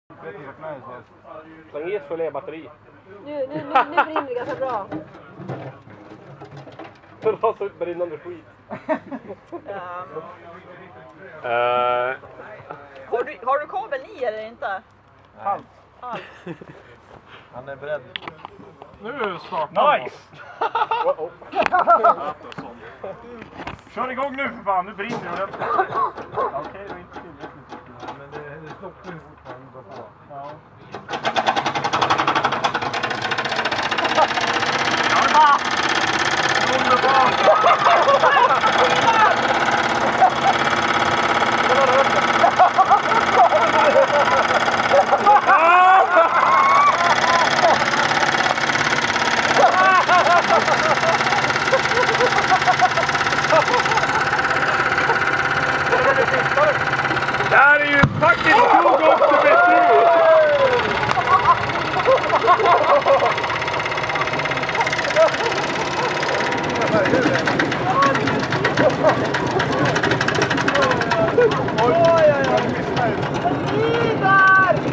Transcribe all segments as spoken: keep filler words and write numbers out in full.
Släng i ett fullerbatteri. Nu, nu, nu, nu brinner det ganska bra. Rasa ut brinnande skit. Ja. Uh, har, du, har du kabeln i eller inte? Allt. Allt. Han är beredd. Nu startar Nice! oh, oh. Kör igång nu för fan, nu brinner det. Okej, det är inte tillräckligt. Men det, det slocknar ju fortfarande på. Ja. Jarma! Underbart! Det här är ju fucking too good to be true! Oj, oj, oj! Vidar!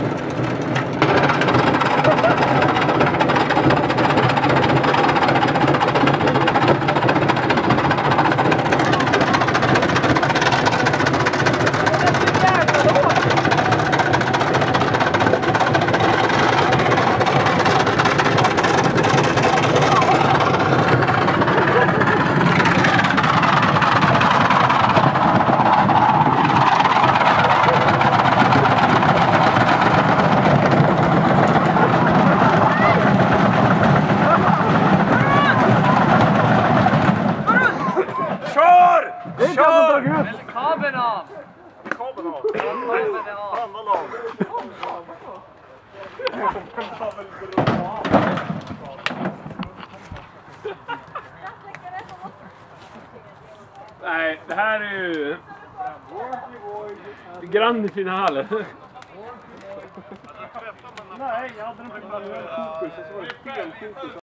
Kabeln av! Kabeln av! Kabeln av! Handlar av! Nej, det här är ju grande final. Nej, jag hade inte bara fokus. Så var det fel fokus.